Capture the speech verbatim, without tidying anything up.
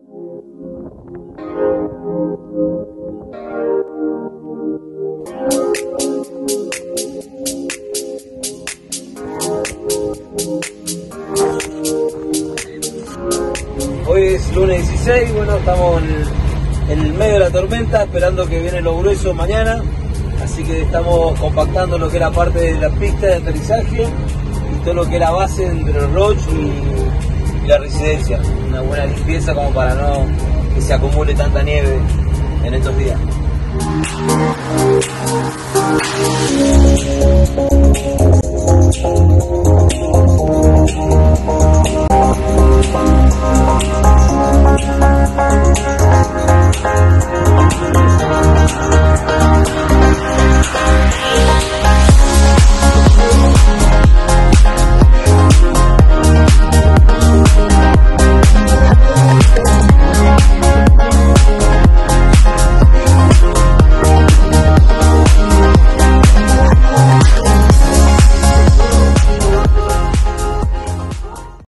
Hoy es lunes dieciséis, bueno, estamos en, en el medio de la tormenta, esperando que viene lo grueso mañana, así que estamos compactando lo que era parte de la pista de aterrizaje y todo lo que era base entre los Roach y, y la residencia. Una buena limpieza como para no que se acumule tanta nieve en estos días. We'll be right back.